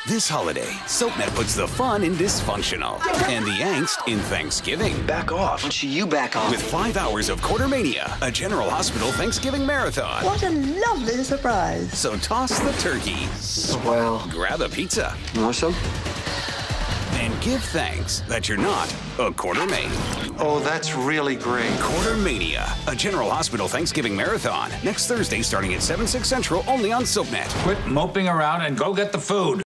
This holiday, SoapNet puts the fun in dysfunctional and the angst in Thanksgiving. Back off. Why don't you back off? With 5 hours of Quartermania, a General Hospital Thanksgiving marathon. What a lovely surprise. So toss the turkey. Swell. Grab a pizza. Want some? And give thanks that you're not a quartermain. Oh, that's really great. Quartermania, a General Hospital Thanksgiving marathon. Next Thursday starting at 7/6 Central, only on SoapNet. Quit moping around and go get the food.